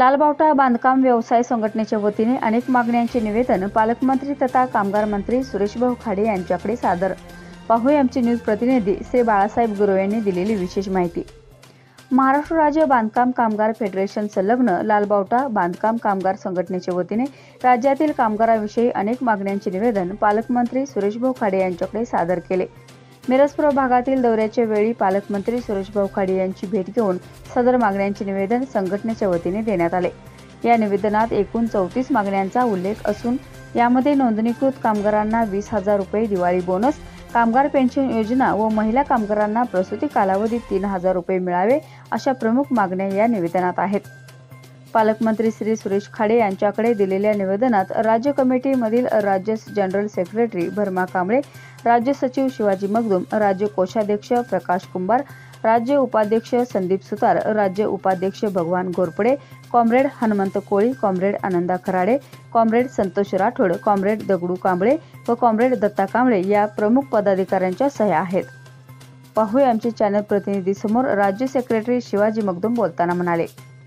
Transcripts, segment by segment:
लालबावटा बांधकाम व्यवसाय संघटनेच्या वतीने अनेक मागण्यांचे निवेदन पालकमंत्री तथा कामगार मंत्री सुरेशभाऊ खाडे यांच्याकडे सादर. पाहूया आमचे न्यूज प्रतिनिधी श्री बाळासाहेब गुरव यांनी दिलेली विशेष माहिती. महाराष्ट्र राज्य बांधकाम कामगार फेडरेशन संलग्न लालबावटा बांधकाम कामगार संघटनेच्या वतीने राज्यातील कामगारांविषयी अनेक मागण्यांचे निवेदन पालकमंत्री सुरेशभाऊ खाडे यांच्याकडे सादर केले. मिरज प्रभागातील दौऱ्याच्या वेळी पालकमंत्री सुरेशभाऊ खाडे यांची भेट घेऊन सदर मागण्यांचे निवेदन संघटनेच्या वतीने देण्यात आले. या निवेदनात एकूण 34 मागण्यांचा उल्लेख असून यामध्ये नोंदणीकृत कामगारांना 20,000 रुपये दिवाळी बोनस, कामगार पेन्शन योजना व महिला कामगारांना प्रसूती कालावधीत 3,000 रुपये मिळावे अशा प्रमुख मागण्या या निवेदनात आहेत. पालकमंत्री श्री सुरेश खाडे यांच्याकडे दिलेल्या निवेदनात राज्य कमिटीमधील राज्य जनरल सेक्रेटरी भरमा कांबळे, राज्य सचिव शिवाजी मगदुम, राज्य कोषाध्यक्ष प्रकाश कुंभार, राज्य उपाध्यक्ष संदीप सुतार, राज्य उपाध्यक्ष Bhagwan Ghorpade, comrade Hanumant Koli, comrade Ananda Kharade, comrade Santosh Rathod, comrade Dagdu Kamble व कॉम्रेड दत्ता कांबळे या प्रमुख पदाधिकाऱ्यांच्या सह्या आहेत. पाहूया आमचे चॅनल प्रतिनिधी समोर राज्य सेक्रेटरी शिवाजी मगदुम बोलताना म्हणाले.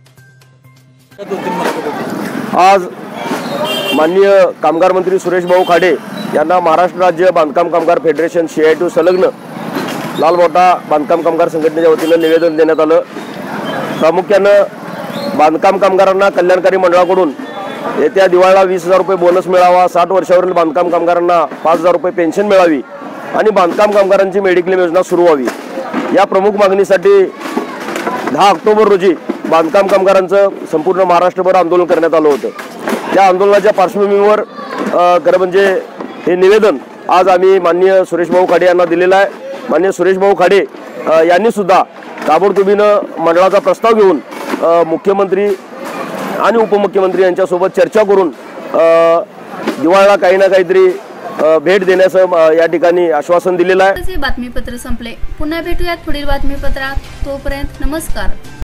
आज माननीय कामगार मंत्री सुरेशभाऊ खाडे यांना महाराष्ट्र राज्य बांधकाम कामगार फेडरेशन CITU संलग्न लालबावटा बांधकाम कामगार संघटनेच्या वतीने निवेदन देण्यात आलं. प्रामुख्यानं बांधकाम कामगारांना कल्याणकारी मंडळाकडून येत्या दिवाळीला 20,000 रुपये बोनस मिळावा, 60 वर्षावरील बांधकाम कामगारांना 5,000 रुपये पेन्शन मिळावी आणि बांधकाम कामगारांची मेडिक्लेम योजना सुरू व्हावी या प्रमुख मागणीसाठी 10 ऑक्टोबर रोजी बांधकाम कामगारांचं संपूर्ण महाराष्ट्रभर आंदोलन करण्यात आलं होतं. या आंदोलनाच्या पार्श्वभूमीवर खरं म्हणजे हे निवेदन आज आम्ही माननीय सुरेशभाऊ खाडे यांना दिलेलं आहे. माननीय सुरेशभाऊ खाडे यांनी सुद्धा ताबडतोबीनं मंडळाचा प्रस्ताव घेऊन मुख्यमंत्री आणि उपमुख्यमंत्री यांच्यासोबत चर्चा करून दिवाळीला काही ना काहीतरी भेट देण्याचं या ठिकाणी आश्वासन दिलेलं आहे. बातमीपत्र संपले. पुन्हा भेटूयात पुढील बातमीपत्रात. तोपर्यंत नमस्कार.